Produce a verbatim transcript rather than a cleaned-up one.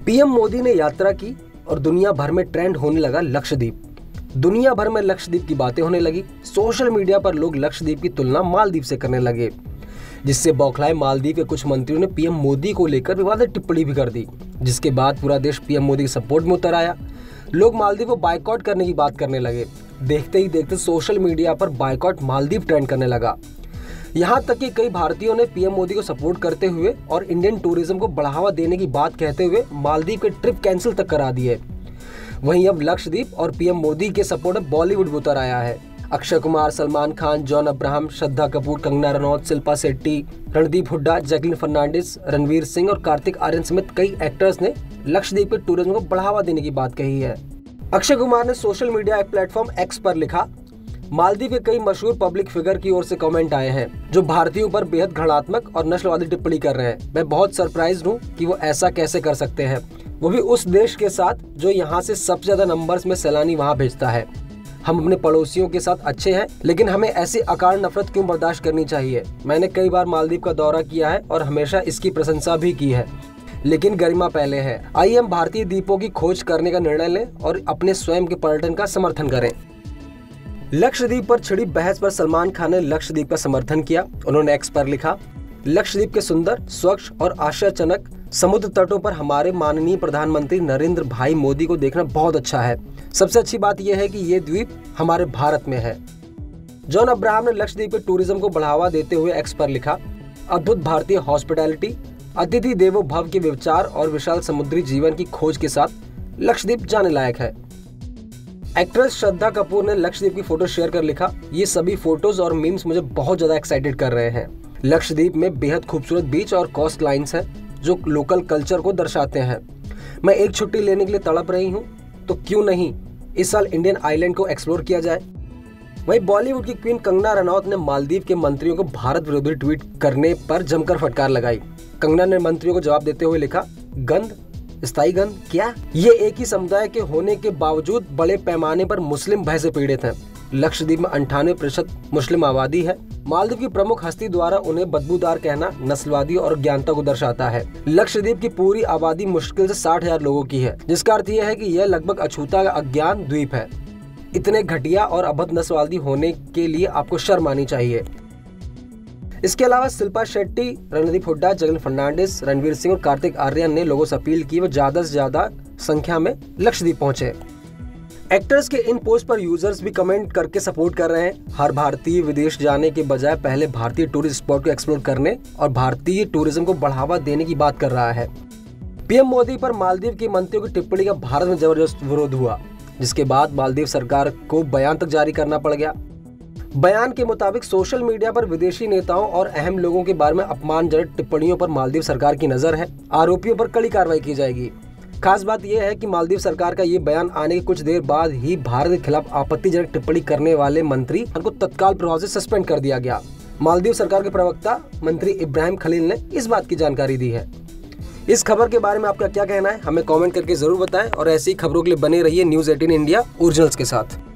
PM Modi ने यात्रा की और दुनिया भर में ट्रेंड होने लगा लक्षद्वीप। दुनिया भर में लक्षद्वीप की बातें होने लगी। सोशल मीडिया पर लोग लक्षद्वीप की तुलना मालदीव से करने लगे, जिससे बौखलाए मालदीव के कुछ मंत्रियों ने पीएम मोदी को लेकर विवादित टिप्पणी भी कर दी, जिसके बाद पूरा देश पीएम मोदी के सपोर्ट में उतर आया। लोग मालदीव को बायकॉट करने की बात करने लगे। देखते ही देखते सोशल मीडिया पर बायकॉट मालदीव ट्रेंड करने लगा। यहाँ तक कि कई भारतीयों ने पीएम मोदी को सपोर्ट करते हुए और इंडियन टूरिज्म को बढ़ावा देने की बात कहते हुए मालदीव के ट्रिप कैंसिल तक करा दिए। वहीं अब लक्षद्वीप और पीएम मोदी के सपोर्ट में बॉलीवुड भी उतर आया है। अक्षय कुमार, सलमान खान, जॉन अब्राहम, श्रद्धा कपूर, कंगना रनौत, शिल्पा शेट्टी, रणदीप हुड्डा, जैकलीन फर्नांडिस, रणवीर सिंह और कार्तिक आर्यन समेत कई एक्टर्स ने लक्षद्वीप के टूरिज्म को बढ़ावा देने की बात कही है। अक्षय कुमार ने सोशल मीडिया एक प्लेटफॉर्म एक्स पर लिखा, मालदीव के कई मशहूर पब्लिक फिगर की ओर से कमेंट आए हैं जो भारतीयों पर बेहद घृणात्मक और नस्लवादी टिप्पणी कर रहे हैं। मैं बहुत सरप्राइज्ड हूँ कि वो ऐसा कैसे कर सकते हैं, वो भी उस देश के साथ जो यहाँ से सबसे ज्यादा नंबर्स में सैलानी वहाँ भेजता है। हम अपने पड़ोसियों के साथ अच्छे हैं, लेकिन हमें ऐसी अकारण नफरत क्यों बर्दाश्त करनी चाहिए। मैंने कई बार मालदीव का दौरा किया है और हमेशा इसकी प्रशंसा भी की है, लेकिन गरिमा पहले है। आइए हम भारतीय द्वीपों की खोज करने का निर्णय लें और अपने स्वयं के पर्यटन का समर्थन करें। लक्षद्वीप पर छिड़ी बहस पर सलमान खान ने लक्षद्वीप का समर्थन किया। उन्होंने एक्स पर लिखा, लक्षद्वीप के सुंदर, स्वच्छ और आश्चर्यजनक समुद्र तटों पर हमारे माननीय प्रधानमंत्री नरेंद्र भाई मोदी को देखना बहुत अच्छा है। सबसे अच्छी बात यह है कि ये द्वीप हमारे भारत में है। जॉन अब्राहम ने लक्षद्वीप के टूरिज्म को बढ़ावा देते हुए एक्स पर लिखा, अद्भुत भारतीय हॉस्पिटैलिटी, अतिथि देवो भव के विचार और विशाल समुद्री जीवन की खोज के साथ लक्षद्वीप जाने लायक है। एक्ट्रेस श्रद्धा कपूर ने लक्षद्वीप की फोटो शेयर कर लिखा, ये सभी फोटोज और मीम्स मुझे बहुत ज्यादा एक्साइटेड कर रहे हैं। लक्षद्वीप में बेहद खूबसूरत बीच और कोस्ट लाइन्स हैं जो लोकल कल्चर को दर्शाते हैं। मैं एक छुट्टी लेने के लिए तड़प रही हूँ, तो क्यों नहीं इस साल इंडियन आइलैंड को एक्सप्लोर किया जाए। वहीं बॉलीवुड की क्वीन कंगना रनौत ने मालदीव के मंत्रियों को भारत विरोधी ट्वीट करने पर जमकर फटकार लगाई। कंगना ने मंत्रियों को जवाब देते हुए लिखा, गंद, स्थायी गंद क्या? ये एक ही समुदाय के होने के बावजूद बड़े पैमाने पर मुस्लिम भय से पीड़ित हैं। लक्षद्वीप में अंठानवे प्रतिशत मुस्लिम आबादी है। मालदीव की प्रमुख हस्ती द्वारा उन्हें बदबूदार कहना नस्लवादी और अज्ञानता को दर्शाता है। लक्षद्वीप की पूरी आबादी मुश्किल से साठ हजार लोगों की है, जिसका अर्थ यह है कि यह लगभग अछूता अज्ञान द्वीप है। इतने घटिया और अभद्र नस्लवादी होने के लिए आपको शर्म आनी चाहिए। इसके अलावा शिल्पा शेट्टी, रणदीप हुड्डा, जैकलीन फर्नांडिस, रणवीर सिंह और कार्तिक आर्यन ने लोगों से अपील की वो ज्यादा से ज्यादा संख्या में लक्षद्वीप पहुंचे। एक्टर्स के इन पोस्ट पर यूजर्स भी कमेंट करके सपोर्ट कर रहे हैं। हर भारतीय विदेश जाने के बजाय पहले भारतीय टूरिस्ट स्पॉट को एक्सप्लोर करने और भारतीय टूरिज्म को बढ़ावा देने की बात कर रहा है। पीएम मोदी पर मालदीव के मंत्रियों की टिप्पणी का भारत में जबरदस्त विरोध हुआ, जिसके बाद मालदीव सरकार को बयान तक जारी करना पड़ गया। बयान के मुताबिक सोशल मीडिया पर विदेशी नेताओं और अहम लोगों के बारे में अपमानजनक टिप्पणियों पर मालदीव सरकार की नजर है। आरोपियों पर कड़ी कार्रवाई की जाएगी। खास बात यह है कि मालदीव सरकार का ये बयान आने के कुछ देर बाद ही भारत के खिलाफ आपत्तिजनक टिप्पणी करने वाले मंत्री को तत्काल प्रभाव से सस्पेंड कर दिया गया। मालदीव सरकार के प्रवक्ता मंत्री इब्राहिम खलील ने इस बात की जानकारी दी है। इस खबर के बारे में आपका क्या कहना है, हमें कमेंट करके जरूर बताएं और ऐसी खबरों के लिए बने रहिए न्यूज़ एटीन इंडिया ओरिजिनल्स के साथ।